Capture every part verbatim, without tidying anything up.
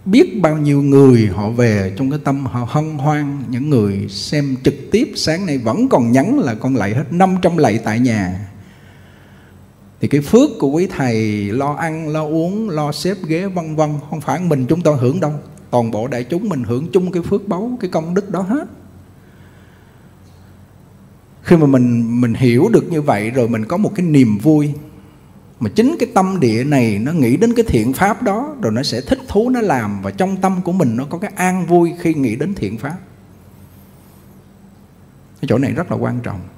biết bao nhiêu người họ về trong cái tâm họ hân hoan. Những người xem trực tiếp sáng nay vẫn còn nhắn là con lạy hết năm trăm lạy tại nhà. Thì cái phước của quý thầy lo ăn, lo uống, lo xếp ghế vân vân, không phải mình chúng tôi hưởng đâu, toàn bộ đại chúng mình hưởng chung cái phước báu, cái công đức đó hết. Khi mà mình mình hiểu được như vậy rồi, mình có một cái niềm vui. Mà chính cái tâm địa này nó nghĩ đến cái thiện pháp đó, rồi nó sẽ thích thú nó làm. Và trong tâm của mình nó có cái an vui khi nghĩ đến thiện pháp. Cái chỗ này rất là quan trọng.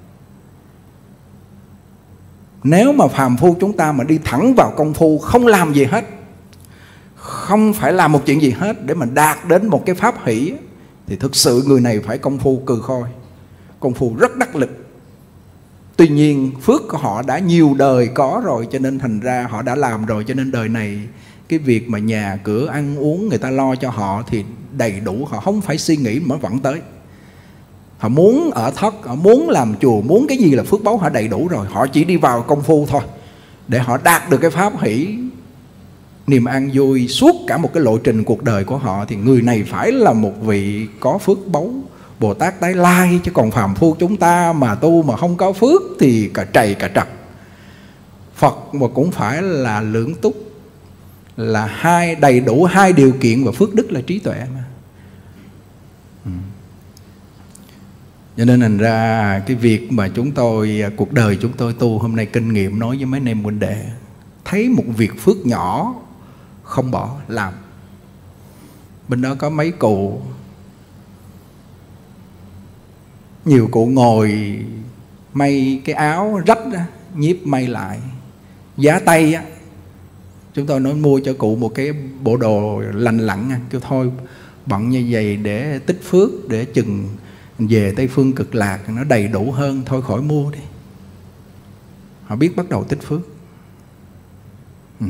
Nếu mà phàm phu chúng ta mà đi thẳng vào công phu, không làm gì hết, không phải làm một chuyện gì hết để mà đạt đến một cái pháp hỷ, thì thực sự người này phải công phu cừ khôi, công phu rất đắc lực. Tuy nhiên phước của họ đã nhiều đời có rồi, cho nên thành ra họ đã làm rồi, cho nên đời này cái việc mà nhà cửa ăn uống người ta lo cho họ thì đầy đủ. Họ không phải suy nghĩ mà vẫn tới. Họ muốn ở thất, họ muốn làm chùa, muốn cái gì là phước báu họ đầy đủ rồi. Họ chỉ đi vào công phu thôi, để họ đạt được cái pháp hỷ, niềm an vui suốt cả một cái lộ trình cuộc đời của họ. Thì người này phải là một vị có phước báu Bồ Tát Tái Lai. Chứ còn phàm phu chúng ta mà tu mà không có phước thì cả trầy cả trật. Phật mà cũng phải là lưỡng túc, là hai đầy đủ hai điều kiện, và phước đức là trí tuệ mà. ừ. Cho nên thành ra cái việc mà chúng tôi, cuộc đời chúng tôi tu hôm nay kinh nghiệm nói với mấy anh em huynh đệ, thấy một việc phước nhỏ không bỏ làm. Bên đó có mấy cụ, nhiều cụ ngồi may cái áo rách đó, nhiếp may lại giá tay á. Chúng tôi nói mua cho cụ một cái bộ đồ lành lặn, kêu thôi bận như vậy để tích phước, để chừng về Tây Phương Cực Lạc nó đầy đủ hơn, thôi khỏi mua đi. Họ biết bắt đầu tích phước. ừ.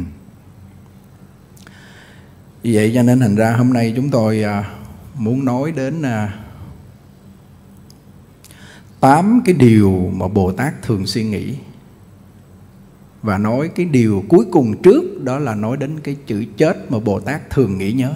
Vậy cho nên thành ra hôm nay chúng tôi muốn nói đến tám cái điều mà Bồ Tát thường suy nghĩ. Và nói cái điều cuối cùng trước, đó là nói đến cái chữ chết mà Bồ Tát thường nghĩ nhớ.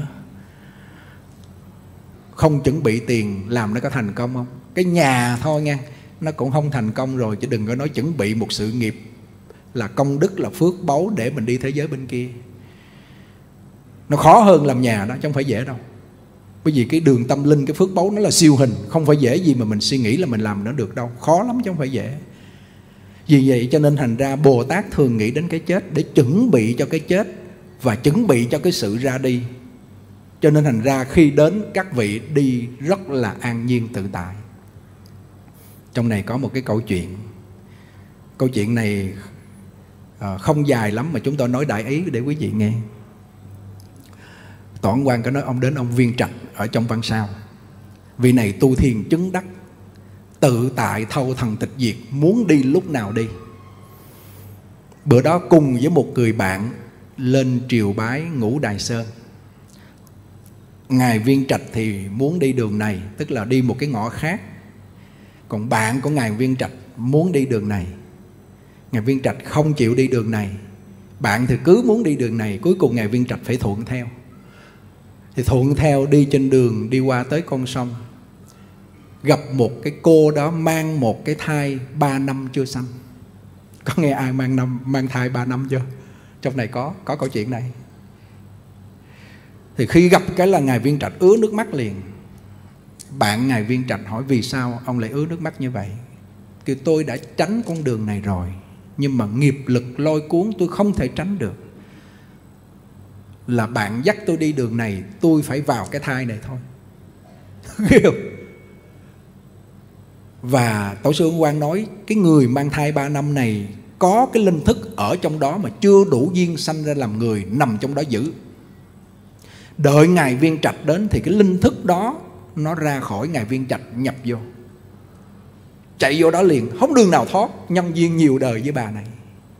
Không chuẩn bị tiền làm nó có thành công không? Cái nhà thôi nha, nó cũng không thành công rồi, chứ đừng có nói chuẩn bị một sự nghiệp là công đức, là phước báu để mình đi thế giới bên kia. Nó khó hơn làm nhà đó, chứ không phải dễ đâu. Bởi vì cái đường tâm linh, cái phước báu nó là siêu hình, không phải dễ gì mà mình suy nghĩ là mình làm nó được đâu. Khó lắm chứ không phải dễ. Vì vậy cho nên thành ra Bồ Tát thường nghĩ đến cái chết để chuẩn bị cho cái chết và chuẩn bị cho cái sự ra đi. Cho nên thành ra khi đến các vị đi rất là an nhiên tự tại. Trong này có một cái câu chuyện. Câu chuyện này à, không dài lắm mà chúng tôi nói đại ý để quý vị nghe. Toản Quan có nói ông đến ông Viên Trạch ở trong Văn Sao. Vị này tu thiền chứng đắc, tự tại thâu thần tịch diệt, muốn đi lúc nào đi. Bữa đó cùng với một người bạn lên triều bái Ngũ Đài Sơn. Ngài Viên Trạch thì muốn đi đường này, tức là đi một cái ngõ khác. Còn bạn của Ngài Viên Trạch muốn đi đường này. Ngài Viên Trạch không chịu đi đường này, bạn thì cứ muốn đi đường này. Cuối cùng Ngài Viên Trạch phải thuận theo. Thì thuận theo đi trên đường, đi qua tới con sông, gặp một cái cô đó mang một cái thai ba năm chưa sanh. Có nghe ai mang năm mang thai ba năm chưa? Trong này có có câu chuyện này. Thì khi gặp cái là Ngài Viên Trạch ứa nước mắt liền. Bạn Ngài Viên Trạch hỏi vì sao ông lại ứa nước mắt như vậy. Thì tôi đã tránh con đường này rồi, nhưng mà nghiệp lực lôi cuốn tôi không thể tránh được. Là bạn dắt tôi đi đường này, tôi phải vào cái thai này thôi. Và Tổ sư Ấn Quang nói cái người mang thai ba năm này có cái linh thức ở trong đó mà chưa đủ duyên sanh ra làm người, nằm trong đó giữ. Đợi Ngài Viên Trạch đến thì cái linh thức đó nó ra khỏi Ngài Viên Trạch, nhập vô, chạy vô đó liền, không đường nào thoát. Nhân duyên nhiều đời với bà này.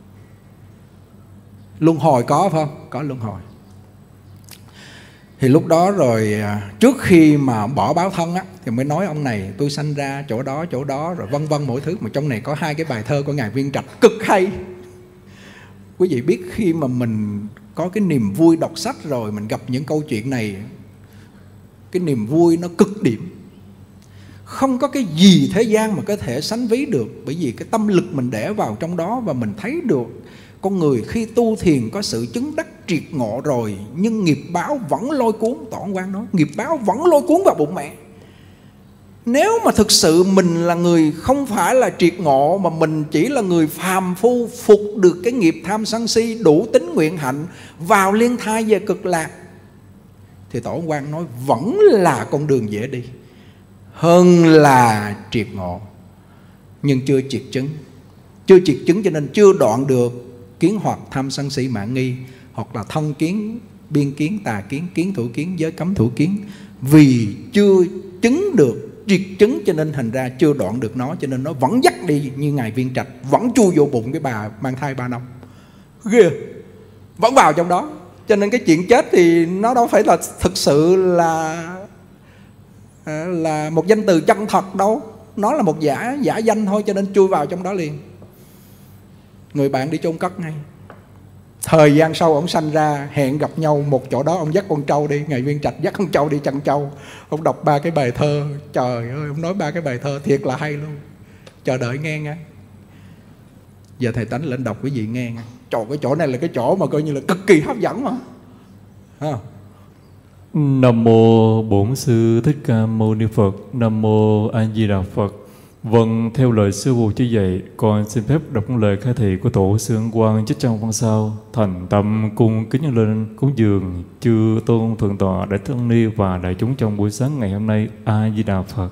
Luân hồi có phải không? Có luân hồi. Thì lúc đó rồi trước khi mà bỏ báo thân á, thì mới nói ông này tôi sanh ra chỗ đó chỗ đó rồi vân vân mỗi thứ. Mà trong này có hai cái bài thơ của Ngài Viên Trạch cực hay. Quý vị biết khi mà mình có cái niềm vui đọc sách rồi mình gặp những câu chuyện này, cái niềm vui nó cực điểm. Không có cái gì thế gian mà có thể sánh ví được, bởi vì cái tâm lực mình để vào trong đó và mình thấy được con người khi tu thiền có sự chứng đắc triệt ngộ rồi, nhưng nghiệp báo vẫn lôi cuốn. Tổ Quang nói nghiệp báo vẫn lôi cuốn vào bụng mẹ. Nếu mà thực sự mình là người không phải là triệt ngộ, mà mình chỉ là người phàm phu phục được cái nghiệp tham sân si, đủ tính nguyện hạnh, vào liên thai về cực lạc, thì Tổ Quang nói vẫn là con đường dễ đi hơn là triệt ngộ. Nhưng chưa triệt chứng. Chưa triệt chứng cho nên chưa đoạn được kiến hoặc tham sân si mạn nghi, hoặc là thân kiến, biên kiến, tà kiến, kiến thủ kiến, giới cấm thủ kiến. Vì chưa chứng được triệt chứng cho nên thành ra chưa đoạn được nó, cho nên nó vẫn dắt đi như Ngài Viên Trạch, vẫn chui vô bụng cái bà mang thai ba năm. Ghê, vẫn vào trong đó. Cho nên cái chuyện chết thì nó đâu phải là thực sự là là một danh từ chân thật đâu, nó là một giả giả danh thôi, cho nên chui vào trong đó liền. Người bạn đi chôn cất ngay. Thời gian sau ông sanh ra, hẹn gặp nhau một chỗ đó, ông dắt con trâu đi. Ngài Viên Trạch dắt con trâu đi chăn trâu. Ông đọc ba cái bài thơ. Trời ơi, ông nói ba cái bài thơ thiệt là hay luôn. Chờ đợi nghe nghe. Giờ thầy Tánh lên đọc quý vị nghe nghe. Trời, cái chỗ này là cái chỗ mà coi như là cực kỳ hấp dẫn mà. À. Nam mô Bổn Sư Thích Ca Mâu Ni Phật. Nam mô A Di Đà Phật. Vâng, theo lời sư phụ chỉ dạy, con xin phép đọc lời khai thị của Tổ sư Ấn Quang trích trong văn sau. Thành tâm cung kính nhân lên cúng dường chư tôn thượng tọa Đại Tăng Ni và đại chúng trong buổi sáng ngày hôm nay. A Di Đà Phật.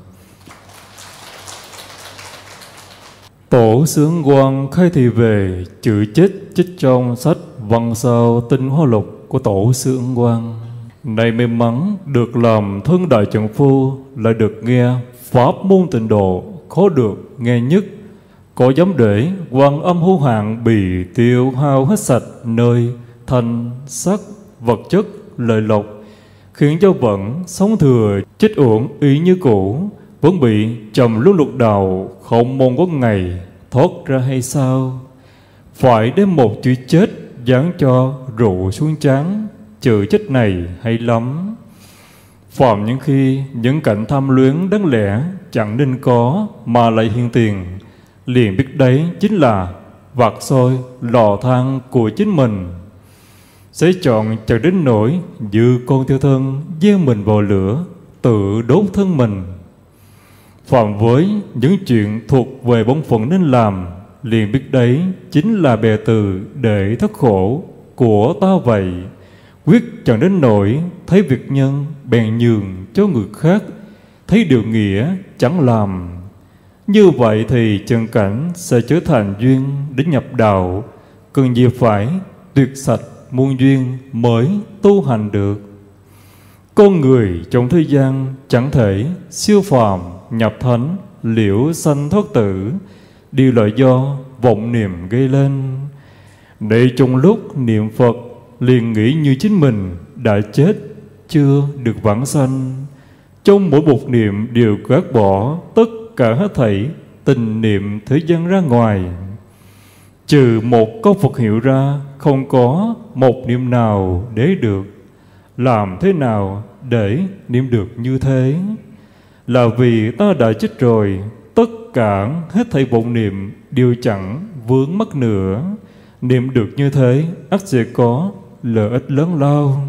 Tổ sư Ấn Quang khai thị về chữ chết trích trong sách văn sao tinh hoa lục của Tổ sư Ấn Quang. Này may mắn được làm thân đại trượng phu, lại được nghe pháp môn tịnh độ, khó được nghe nhất. Có dám để quan âm hữu hạn bị tiêu hao hết sạch nơi thanh sắc vật chất lợi lộc, khiến cho vẫn sống thừa chết uổng ý như cũ, vẫn bị trầm luân lục đạo, không mong có ngày thoát ra hay sao? Phải đem một chữ chết dán cho rượu xuống trán, chữ chết này hay lắm. Phạm những khi những cảnh tham luyến đáng lẽ chẳng nên có mà lại hiện tiền, liền biết đấy chính là vạc soi lò than của chính mình. Sẽ chọn chẳng đến nỗi như con theo thân gieo mình vào lửa, tự đốt thân mình. Phạm với những chuyện thuộc về bổn phận nên làm, liền biết đấy chính là bè từ để thất khổ của ta vậy. Quyết chẳng đến nỗi thấy việc nhân bèn nhường cho người khác, thấy điều nghĩa chẳng làm. Như vậy thì trần cảnh sẽ trở thành duyên đến nhập đạo, cần gì phải tuyệt sạch muôn duyên mới tu hành được. Con người trong thế gian chẳng thể siêu phàm nhập thánh, liễu sanh thoát tử, đều là do vọng niệm gây lên. Để trong lúc niệm Phật liền nghĩ như chính mình đã chết, chưa được vãng sanh. Trong mỗi một niệm đều gác bỏ tất cả hết thảy tình niệm thế gian ra ngoài. Trừ một câu Phật hiệu ra, không có một niệm nào để được. Làm thế nào để niệm được như thế? Là vì ta đã chết rồi, tất cả hết thảy vọng niệm đều chẳng vướng mắc nữa. Niệm được như thế, ắt sẽ có lợi ích lớn lao.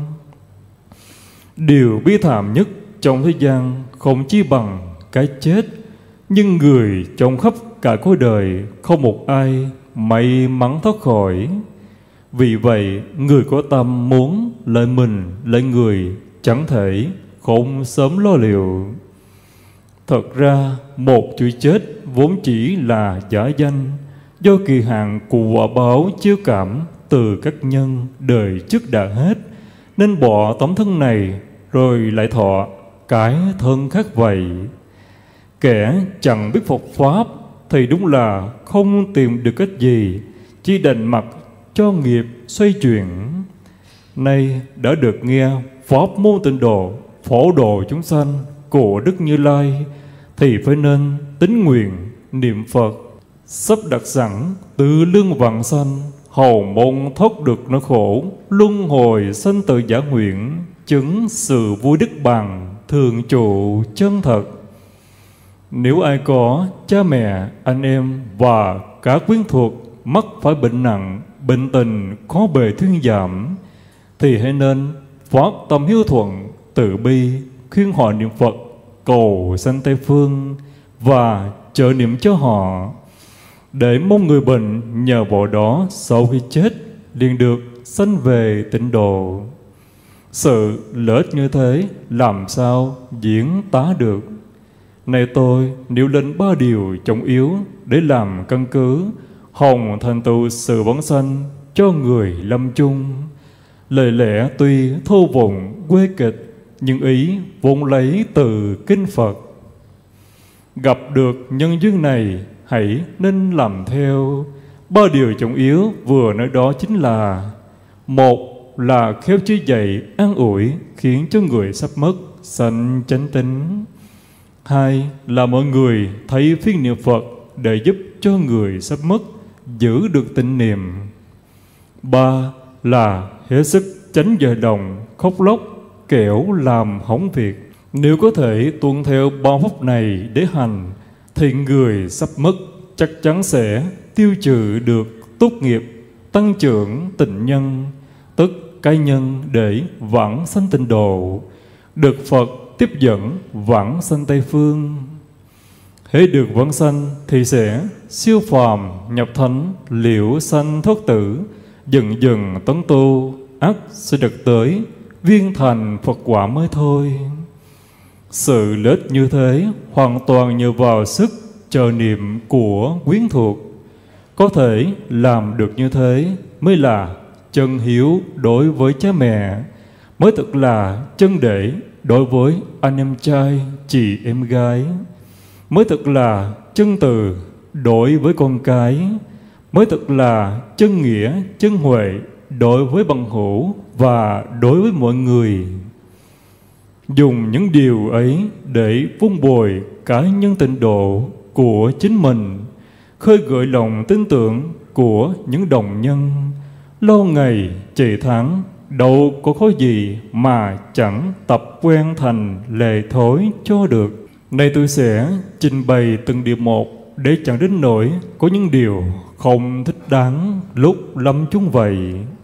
Điều bi thảm nhất trong thế gian không chi bằng cái chết, nhưng người trong khắp cả cõi đời không một ai may mắn thoát khỏi. Vì vậy, người có tâm muốn lợi mình lợi người chẳng thể không sớm lo liệu. Thật ra, một chữ chết vốn chỉ là giả danh, do kỳ hạn của quả báo chiếu cảm từ các nhân đời trước đã hết, nên bỏ tấm thân này rồi lại thọ cái thân khác vậy. Kẻ chẳng biết Phật Pháp thì đúng là không tìm được cách gì, chỉ đành mặc cho nghiệp xoay chuyển. Nay đã được nghe Pháp môn tịnh độ, phổ độ chúng sanh của Đức Như Lai, thì phải nên tín nguyện niệm Phật, sắp đặt sẵn từ lương vãng sanh, hầu mong thoát được nỗi khổ luân hồi sanh tử giả nguyện, chứng sự vui đức bằng thường trụ chân thật. Nếu ai có cha mẹ, anh em và cả quyến thuộc mắc phải bệnh nặng, bệnh tình khó bề thuyên giảm, thì hãy nên phát tâm hiếu thuận, từ bi, khuyên họ niệm Phật, cầu sanh Tây Phương và trợ niệm cho họ, để mong người bệnh nhờ vào đó sau khi chết liền được sanh về tịnh độ. Sự lợi ích như thế làm sao diễn tả được. Này tôi nêu lên ba điều trọng yếu để làm căn cứ hồng thành tựu sự vãng sanh cho người lâm chung. Lời lẽ tuy thô vụng quê kịch, nhưng ý vốn lấy từ kinh Phật. Gặp được nhân duyên này, hãy nên làm theo. Ba điều trọng yếu vừa nói đó chính là: một là khéo chỉ dạy an ủi, khiến cho người sắp mất sanh chánh tín. Hai là mọi người thấy phiên niệm Phật để giúp cho người sắp mất giữ được tịnh niệm. Ba là hết sức tránh dời lòng, khóc lóc, kẻo làm hỏng việc. Nếu có thể tuân theo ba pháp này để hành, thì người sắp mất chắc chắn sẽ tiêu trừ được tốt nghiệp, tăng trưởng tịnh nhân, tức cái nhân để vãng sanh tịnh độ, được Phật tiếp dẫn vãng sanh Tây Phương. Hễ được vãng sanh thì sẽ siêu phàm nhập thánh, liễu sanh thoát tử, dần dần tấn tu, ắt sẽ được tới viên thành Phật quả mới thôi. Sự lợi ích như thế hoàn toàn nhờ vào sức trợ niệm của quyến thuộc. Có thể làm được như thế mới là chân hiếu đối với cha mẹ, mới thực là chân đệ đối với anh em trai, chị em gái, mới thực là chân từ đối với con cái, mới thực là chân nghĩa, chân huệ đối với bằng hữu và đối với mọi người. Dùng những điều ấy để vun bồi cá nhân tịnh độ của chính mình, khơi gợi lòng tin tưởng của những đồng nhân. Lâu ngày chạy tháng, đâu có khó gì mà chẳng tập quen thành lệ thói cho được. Nay tôi sẽ trình bày từng điều một, để chẳng đến nỗi có những điều không thích đáng lúc lâm chung vậy.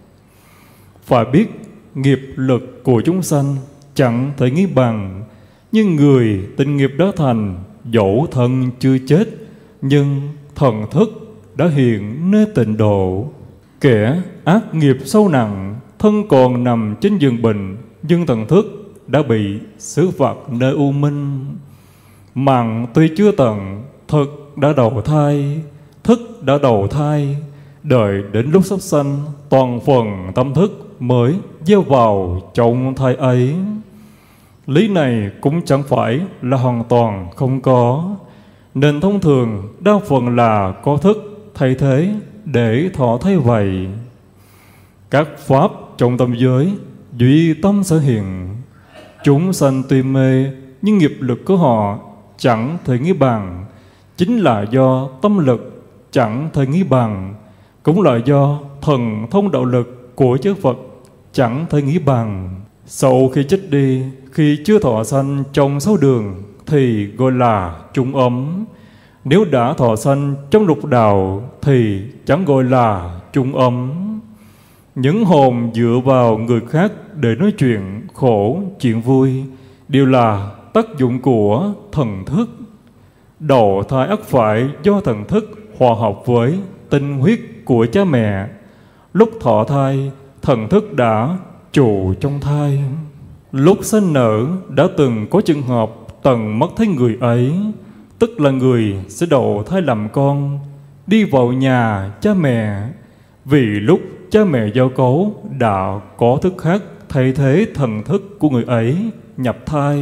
Phải biết nghiệp lực của chúng sanh chẳng thể nghĩ bằng, nhưng người tình nghiệp đã thành, dẫu thân chưa chết, nhưng thần thức đã hiện nơi tịnh độ. Kẻ ác nghiệp sâu nặng, thân còn nằm trên giường bệnh, nhưng thần thức đã bị xử phạt nơi u minh. Mạng tuy chưa tận, thực đã đầu thai, thức đã đầu thai, đợi đến lúc sắp sanh, toàn phần tâm thức mới gieo vào trong thai ấy. Lý này cũng chẳng phải là hoàn toàn không có, nên thông thường đa phần là có thức thay thế để thọ thay vậy. Các pháp trong tâm giới duy tâm sở hiện. Chúng sanh tuy mê, nhưng nghiệp lực của họ chẳng thể nghĩ bằng, chính là do tâm lực chẳng thể nghĩ bằng, cũng là do thần thông đạo lực của chư Phật chẳng thể nghĩ bằng. Sau khi chết đi, khi chưa thọ sanh trong sáu đường thì gọi là trung ấm. Nếu đã thọ sanh trong lục đạo thì chẳng gọi là trung ấm. Những hồn dựa vào người khác để nói chuyện khổ, chuyện vui đều là tác dụng của thần thức. Đầu thai ắt phải do thần thức hòa hợp với tinh huyết của cha mẹ. Lúc thọ thai, thần thức đã trụ trong thai. Lúc sinh nở đã từng có trường hợp tận mắt thấy người ấy, tức là người sẽ đầu thai làm con, đi vào nhà cha mẹ. Vì lúc cha mẹ giao cấu đã có thức khác thay thế thần thức của người ấy nhập thai.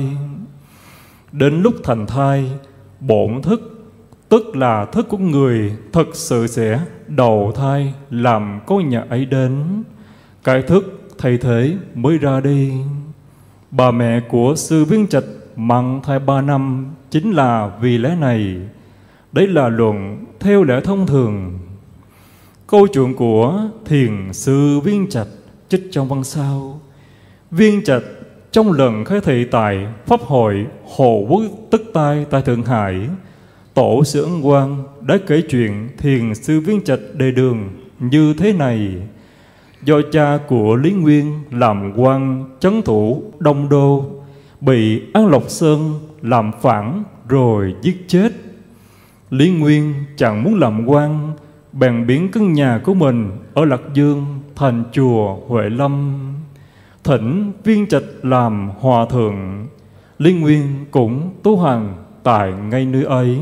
Đến lúc thành thai, bổn thức, tức là thức của người thật sự sẽ đầu thai làm con nhà ấy đến. Cái thức thay thế mới ra đi. Bà mẹ của sư Viên Trạch mang thai ba năm chính là vì lẽ này. Đấy là luận theo lẽ thông thường. Câu chuyện của thiền sư Viên Trạch trích trong văn sau. Viên Trạch trong lần khai thị tại Pháp hội Hồ Quốc Tức Tai tại Thượng Hải, Tổ sư Ấn Quang đã kể chuyện thiền sư Viên Trạch đề đường như thế này. Do cha của Lý Nguyên làm quan trấn thủ Đông Đô, bị An Lộc Sơn làm phản rồi giết chết. Lý Nguyên chẳng muốn làm quan, bèn biến căn nhà của mình ở Lạc Dương thành chùa Huệ Lâm, thỉnh Viên Trạch làm hòa thượng. Lý Nguyên cũng tu hành tại ngay nơi ấy.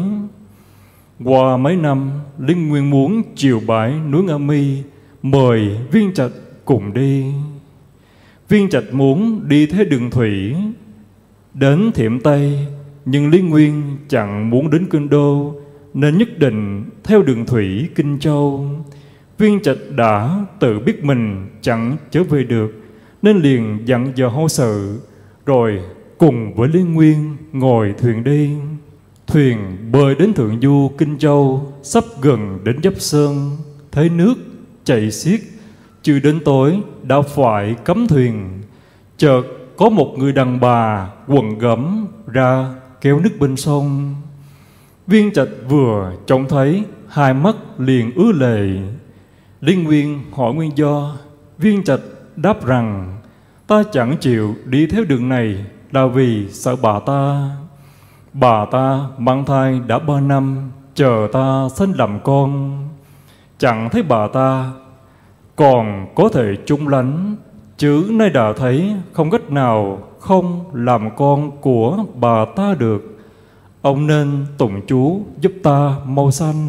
Qua mấy năm, Lý Nguyên muốn chiều bái núi Nga Mi, mời Viên Trạch cùng đi. Viên Trạch muốn đi thế đường thủy đến Thiểm Tây, nhưng Lý Nguyên chẳng muốn đến Kinh Đô, nên nhất định theo đường thủy Kinh Châu. Viên Trạch đã tự biết mình chẳng trở về được, nên liền dặn dò hôn sự, rồi cùng với Lý Nguyên ngồi thuyền đi. Thuyền bơi đến thượng du Kinh Châu, sắp gần đến Giáp Sơn, thấy nước chảy xiết, chưa đến tối đã phải cấm thuyền. Chợt có một người đàn bà quần gấm ra kéo nước bên sông. Viên Trạch vừa trông thấy, hai mắt liền ứa lệ. Lý Nguyên hỏi nguyên do. Viên Trạch đáp rằng: ta chẳng chịu đi theo đường này là vì sợ bà ta. Bà ta mang thai đã ba năm, chờ ta sinh làm con. Chẳng thấy bà ta còn có thể chung lánh, chứ nay đã thấy không cách nào không làm con của bà ta được. Ông nên tụng chú giúp ta mau sanh.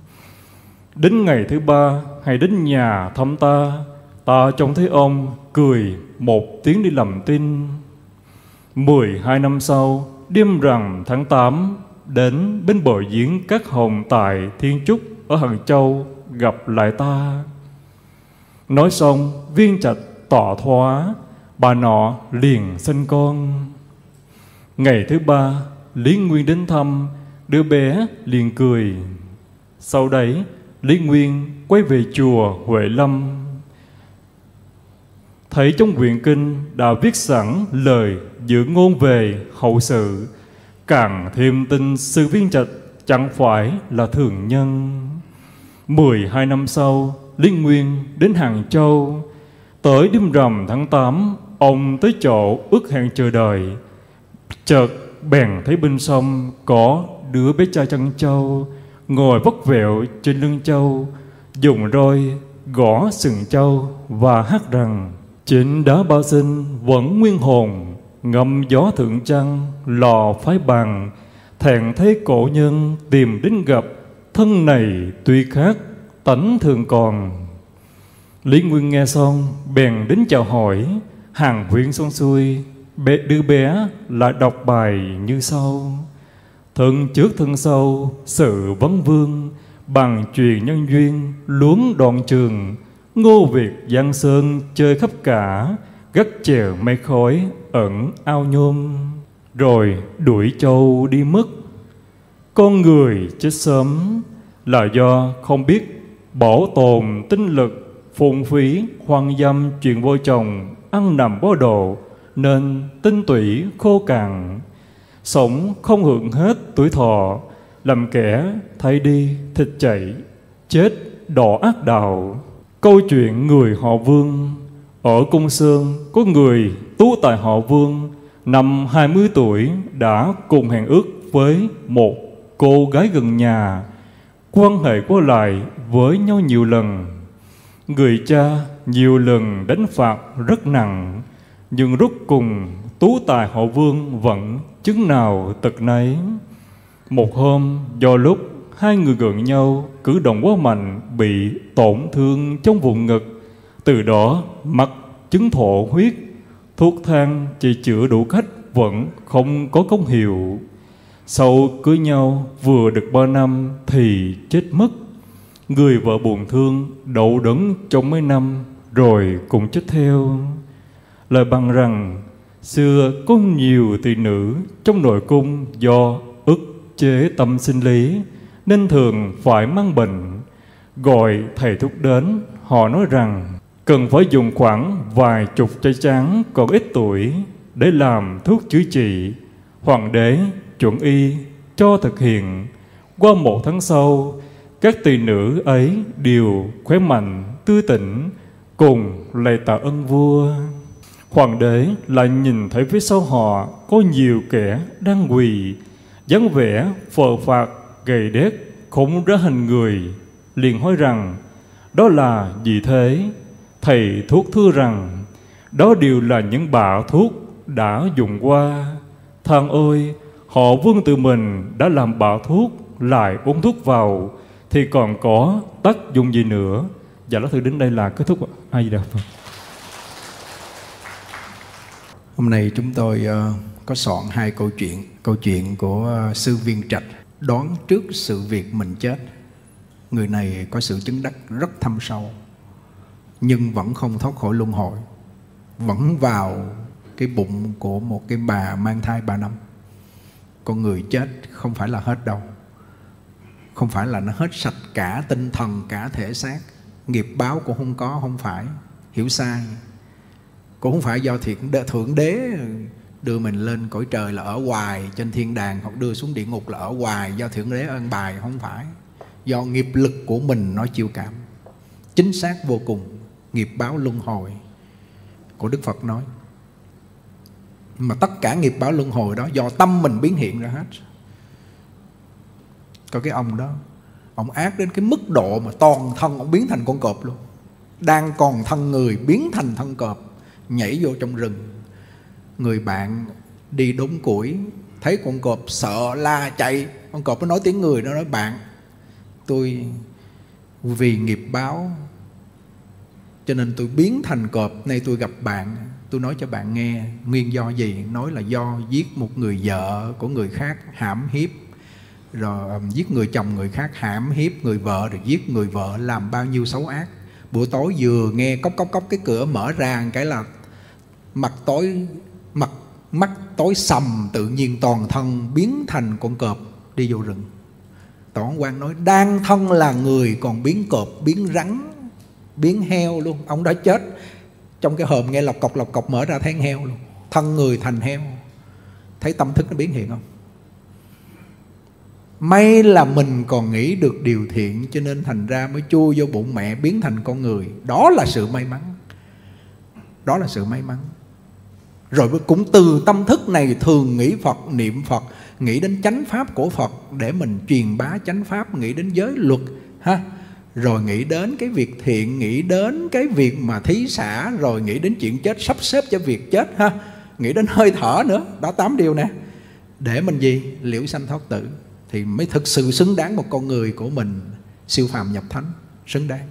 Đến ngày thứ ba, hãy đến nhà thăm ta. Ta trông thấy ông cười một tiếng đi làm tin. Mười hai năm sau, đêm rằm tháng tám, đến bên bờ giếng Cát Hồng tại Thiên Trúc ở Hàng Châu gặp lại ta. Nói xong, Viên Trạch tỏ thoá, bà nọ liền sinh con. Ngày thứ ba, Lý Nguyên đến thăm, đứa bé liền cười. Sau đấy, Lý Nguyên quay về chùa Huệ Lâm. Thấy trong quyển kinh đã viết sẵn lời dự ngôn về hậu sự, càng thêm tin sư Viên Trạch chẳng phải là thường nhân. Mười hai năm sau, Lý Nguyên đến Hàng Châu. Tới đêm rằm tháng tám, ông tới chỗ ước hẹn chờ đợi. Chợt bèn thấy bên sông có đứa bé trai chăn trâu, ngồi vắt vẹo trên lưng trâu, dùng roi gõ sừng trâu và hát rằng: trên đá ba sinh vẫn nguyên hồn, ngâm gió thượng trăng lò phái bằng. Thẹn thấy cổ nhân tìm đến gặp, thân này tuy khác tánh thường còn. Lý Nguyên nghe xong bèn đến chào hỏi. Hàng huyên xong xuôi, bé đứa bé lại đọc bài như sau: thân trước thân sau sự vấn vương, bằng truyền nhân duyên luống đoạn trường. Ngô Việt Giang Sơn chơi khắp cả, gắt chèo mây khói ẩn ao nhôm. Rồi đuổi châu đi mất. Con người chết sớm là do không biết bảo tồn tinh lực, phung phí hoang dâm chuyện vô chồng, ăn nằm bó độ, nên tinh tủy khô cằn. Sống không hưởng hết tuổi thọ, làm kẻ thấy đi thịt chảy, chết đỏ ác đạo. Câu chuyện người họ Vương. Ở Cung Sơn có người tú tài họ Vương, năm hai mươi tuổi đã cùng hẹn ước với một cô gái gần nhà, quan hệ qua lại với nhau nhiều lần. Người cha nhiều lần đánh phạt rất nặng, nhưng rốt cùng tú tài họ Vương vẫn chứng nào tật nấy. Một hôm do lúc hai người gần nhau, cử động quá mạnh bị tổn thương trong vùng ngực. Từ đó mắc chứng thổ huyết. Thuốc thang chỉ chữa đủ cách vẫn không có công hiệu. Sau cưới nhau vừa được ba năm thì chết mất. Người vợ buồn thương đậu đẫn trong mấy năm rồi cũng chết theo. Lời bằng rằng xưa có nhiều tỳ nữ trong nội cung do ức chế tâm sinh lý nên thường phải mang bệnh. Gọi thầy thuốc đến, họ nói rằng cần phải dùng khoảng vài chục trái trắng còn ít tuổi để làm thuốc chữa trị. Hoàng đế chuẩn y cho thực hiện. Qua một tháng sau, các tỳ nữ ấy đều khỏe mạnh, tươi tỉnh, cùng lạy tạ ơn vua. Hoàng đế lại nhìn thấy phía sau họ có nhiều kẻ đang quỳ, dáng vẻ phờ phạc, gầy đét, không ra hình người. Liền hỏi rằng đó là gì thế? Thầy thuốc thưa rằng đó đều là những bạ thuốc đã dùng qua. Thằng ơi, họ vương tự mình đã làm bạ thuốc, lại uống thuốc vào thì còn có tác dụng gì nữa? Dạ lá thư đến đây là kết thúc. A Di Đà Phật. Hôm nay chúng tôi uh, có soạn hai câu chuyện. Câu chuyện của uh, sư Viên Trạch đoán trước sự việc mình chết. Người này có sự chứng đắc rất thâm sâu, nhưng vẫn không thoát khỏi luân hồi, vẫn vào cái bụng của một cái bà mang thai ba năm. Con người chết không phải là hết đâu, không phải là nó hết sạch cả tinh thần, cả thể xác. Nghiệp báo cũng không có, không phải, hiểu sai. Cũng không phải do thiện đế, thượng đế đưa mình lên cõi trời là ở hoài trên thiên đàng, hoặc đưa xuống địa ngục là ở hoài do thượng đế ân bài. Không phải, do nghiệp lực của mình nó chịu cảm. Chính xác vô cùng, nghiệp báo luân hồi của Đức Phật nói. Mà tất cả nghiệp báo luân hồi đó do tâm mình biến hiện ra hết. Có cái ông đó, ông ác đến cái mức độ mà toàn thân ông biến thành con cọp luôn. Đang còn thân người biến thành thân cọp, nhảy vô trong rừng. Người bạn đi đốn củi thấy con cọp sợ la chạy. Con cọp nó nói tiếng người, nó nói: bạn, tôi vì nghiệp báo cho nên tôi biến thành cọp, nay tôi gặp bạn, tôi nói cho bạn nghe nguyên do gì. Nói là do giết một người vợ của người khác, hãm hiếp, rồi um, giết người chồng người khác, hãm hiếp người vợ, rồi giết người vợ, làm bao nhiêu xấu ác. Buổi tối vừa nghe cốc cốc cốc cái cửa mở ra cái là mặt tối, mặt mắt tối sầm, tự nhiên toàn thân biến thành con cọp đi vô rừng. Toán quan nói đang thân là người còn biến cọp, biến rắn, biến heo luôn. Ông đã chết trong cái hòm nghe lọc cọc lọc cọc mở ra thấy heo luôn, thân người thành heo. Thấy tâm thức nó biến hiện không? May là mình còn nghĩ được điều thiện, cho nên thành ra mới chui vô bụng mẹ biến thành con người. Đó là sự may mắn. Đó là sự may mắn. Rồi cũng từ tâm thức này thường nghĩ Phật, niệm Phật, nghĩ đến chánh pháp của Phật để mình truyền bá chánh pháp, nghĩ đến giới luật ha. Rồi nghĩ đến cái việc thiện, nghĩ đến cái việc mà thí xả, rồi nghĩ đến chuyện chết, sắp xếp cho việc chết ha, nghĩ đến hơi thở nữa. Đó, tám điều nè. Để mình gì? Liễu sanh thoát tử. Thì mới thực sự xứng đáng một con người của mình siêu phàm nhập thánh, xứng đáng.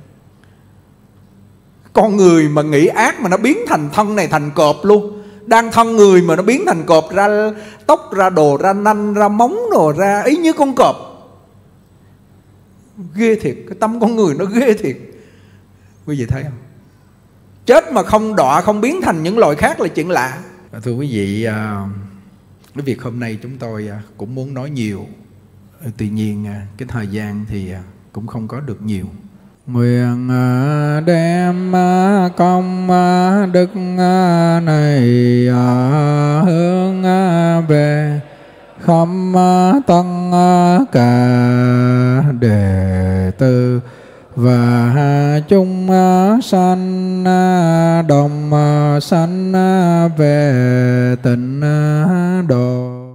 Con người mà nghĩ ác mà nó biến thành thân này thành cọp luôn. Đang thân người mà nó biến thành cọp, ra tóc, ra đồ, ra nanh, ra móng, rồi ra ý như con cọp. Ghê thiệt, cái tâm con người nó ghê thiệt. Quý vị thấy không? Chết mà không đọa, không biến thành những loài khác là chuyện lạ. Thưa quý vị, cái việc hôm nay chúng tôi cũng muốn nói nhiều. Tuy nhiên cái thời gian thì cũng không có được nhiều. Nguyện đem công đức này hướng về khắp tất cả đệ tử và chúng sanh, đồng sanh về tịnh độ.